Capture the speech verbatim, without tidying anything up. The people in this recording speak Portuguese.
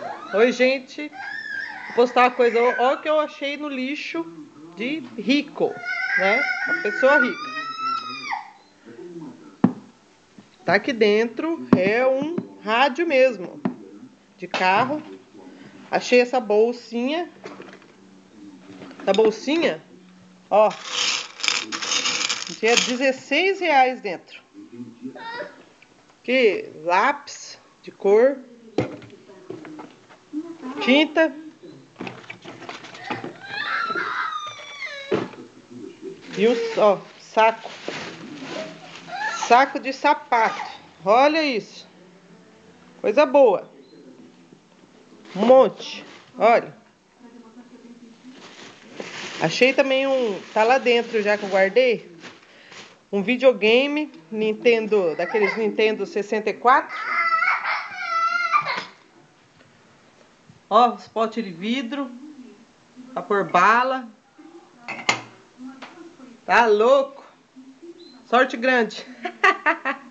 Oi, gente. Vou postar uma coisa. Olha o que eu achei no lixo de rico, né? Uma pessoa rica. Tá aqui dentro. É um rádio mesmo. De carro. Achei essa bolsinha. Essa bolsinha. Ó. Tinha dezesseis reais dentro. Que lápis de cor. Tinta. E um ó, saco. Saco de sapato. Olha isso. Coisa boa. Um monte. Olha. Achei também um... Tá lá dentro já que eu guardei. Um videogame. Nintendo... Daqueles Nintendo sessenta e quatro. Ó, os potes de vidro. Pra pôr bala. Tá louco. Sorte grande.